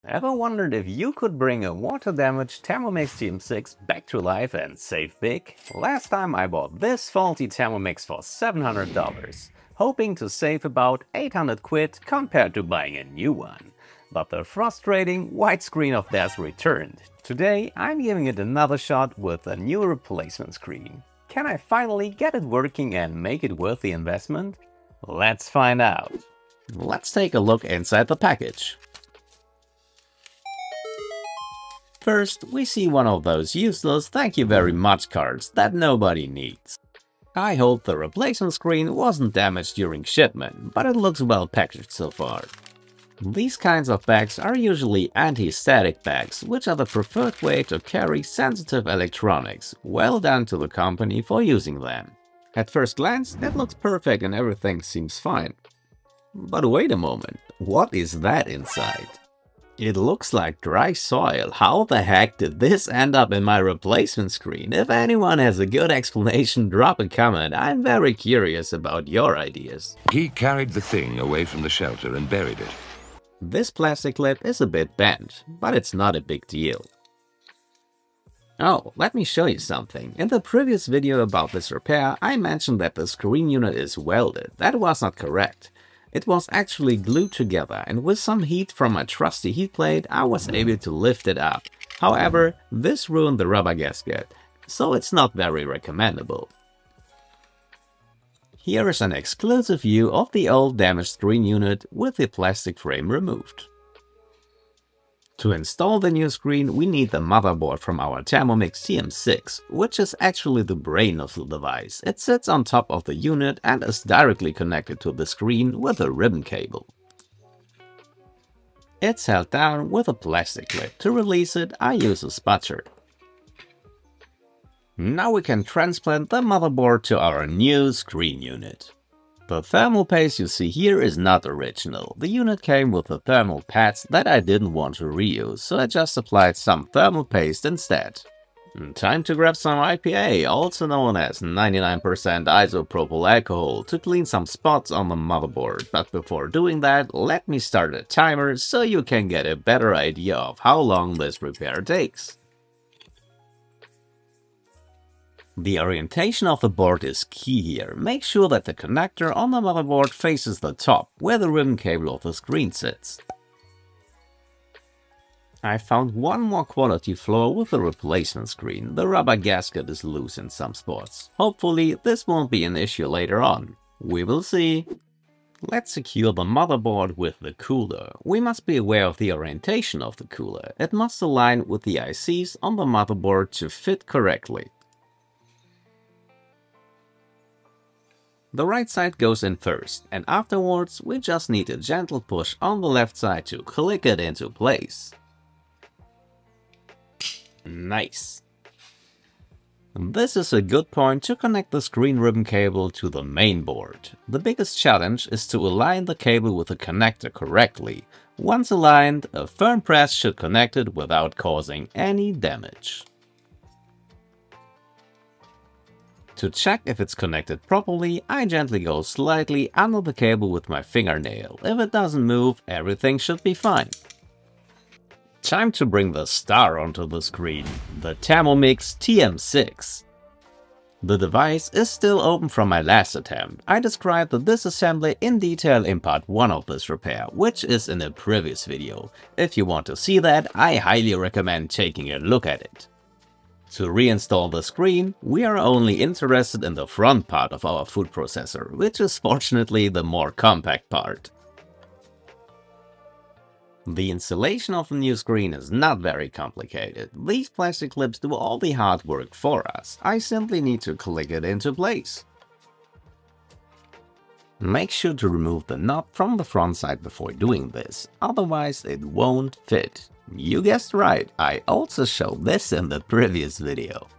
Ever wondered if you could bring a water-damaged Thermomix TM6 back to life and save big? Last time I bought this faulty Thermomix for $700, hoping to save about 800 quid compared to buying a new one. But the frustrating white screen of theirs returned. Today I'm giving it another shot with a new replacement screen. Can I finally get it working and make it worth the investment? Let's find out. Let's take a look inside the package. First, we see one of those useless thank you very much cards that nobody needs. I hope the replacement screen wasn't damaged during shipment, but it looks well packaged so far. These kinds of bags are usually anti-static bags, which are the preferred way to carry sensitive electronics, well done to the company for using them. At first glance, it looks perfect and everything seems fine. But wait a moment, what is that inside? It looks like dry soil. How the heck did this end up in my replacement screen? If anyone has a good explanation, drop a comment. I'm very curious about your ideas. He carried the thing away from the shelter and buried it. This plastic clip is a bit bent, but it's not a big deal. Oh, let me show you something. In the previous video about this repair, I mentioned that the screen unit is welded. That was not correct. It was actually glued together, and with some heat from my trusty heat plate, I was able to lift it up. However, this ruined the rubber gasket, so it's not very recommendable. Here is an exclusive view of the old damaged screen unit with the plastic frame removed. To install the new screen, we need the motherboard from our Thermomix TM6, which is actually the brain of the device. It sits on top of the unit and is directly connected to the screen with a ribbon cable. It's held down with a plastic clip. To release it, I use a spatula. Now we can transplant the motherboard to our new screen unit. The thermal paste you see here is not original. The unit came with the thermal pads that I didn't want to reuse, so I just applied some thermal paste instead. Time to grab some IPA, also known as 99% isopropyl alcohol, to clean some spots on the motherboard. But before doing that, let me start a timer so you can get a better idea of how long this repair takes. The orientation of the board is key here. Make sure that the connector on the motherboard faces the top, where the ribbon cable of the screen sits. I found one more quality flaw with the replacement screen. The rubber gasket is loose in some spots. Hopefully this won't be an issue later on. We will see. Let's secure the motherboard with the cooler. We must be aware of the orientation of the cooler. It must align with the ICs on the motherboard to fit correctly. The right side goes in first, and afterwards we just need a gentle push on the left side to click it into place. Nice! This is a good point to connect the screen ribbon cable to the main board. The biggest challenge is to align the cable with the connector correctly. Once aligned, a firm press should connect it without causing any damage. To check if it's connected properly, I gently go slightly under the cable with my fingernail. If it doesn't move, everything should be fine. Time to bring the star onto the screen, the Thermomix TM6. The device is still open from my last attempt. I described the disassembly in detail in part 1 of this repair, which is in a previous video. If you want to see that, I highly recommend taking a look at it. To reinstall the screen, we are only interested in the front part of our food processor, which is fortunately the more compact part. The installation of the new screen is not very complicated. These plastic clips do all the hard work for us. I simply need to click it into place. Make sure to remove the knob from the front side before doing this, otherwise it won't fit. You guessed right, I also showed this in the previous video.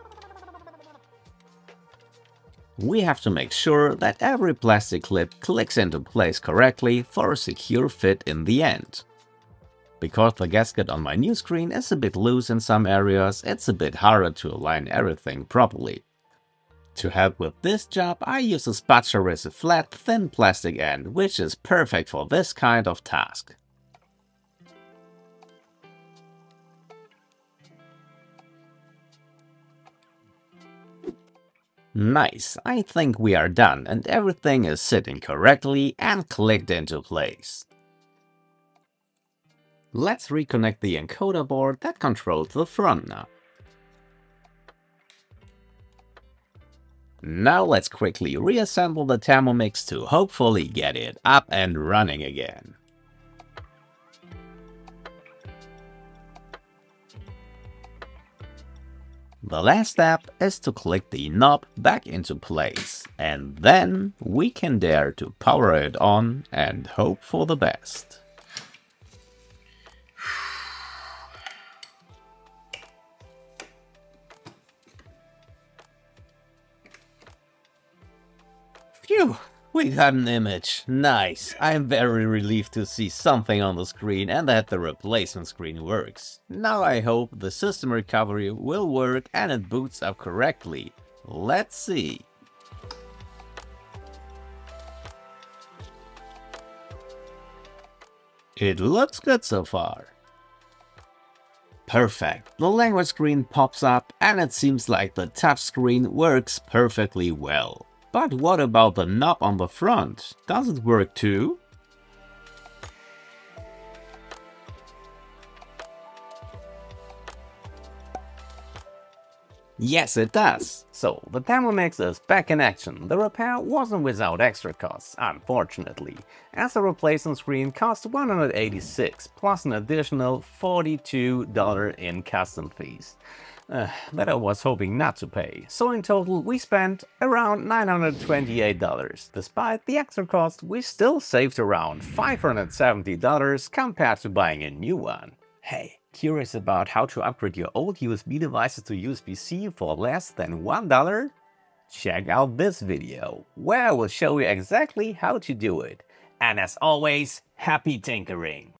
We have to make sure that every plastic clip clicks into place correctly for a secure fit in the end. Because the gasket on my new screen is a bit loose in some areas, it's a bit harder to align everything properly. To help with this job, I use a spatula with a flat, thin plastic end, which is perfect for this kind of task. Nice, I think we are done and everything is sitting correctly and clicked into place. Let's reconnect the encoder board that controls the front knob. Now let's quickly reassemble the Thermomix to hopefully get it up and running again. The last step is to click the knob back into place, and then we can dare to power it on and hope for the best. Phew! We got an image. Nice. I'm very relieved to see something on the screen and that the replacement screen works. Now I hope the system recovery will work and it boots up correctly. Let's see. It looks good so far. Perfect. The language screen pops up and it seems like the touchscreen works perfectly well. But what about the knob on the front? Does it work too? Yes, it does. So, the Thermomix is back in action. The repair wasn't without extra costs, unfortunately, as the replacement screen cost $186 plus an additional $42 in custom fees. That I was hoping not to pay. So in total we spent around $928. Despite the extra cost, we still saved around $570 compared to buying a new one. Hey, curious about how to upgrade your old USB devices to USB-C for less than $1? Check out this video, where I will show you exactly how to do it. And as always, happy tinkering!